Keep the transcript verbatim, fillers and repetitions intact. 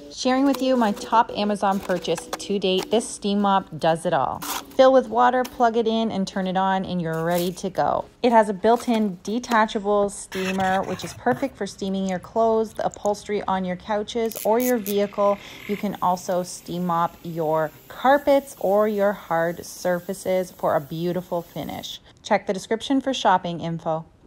Sharing with you my top Amazon purchase to date. This steam mop does it all. Fill with water, plug it in, and turn it on, and you're ready to go. It has a built-in detachable steamer, which is perfect for steaming your clothes, the upholstery on your couches, or your vehicle. You can also steam mop your carpets or your hard surfaces for a beautiful finish. Check the description for shopping info.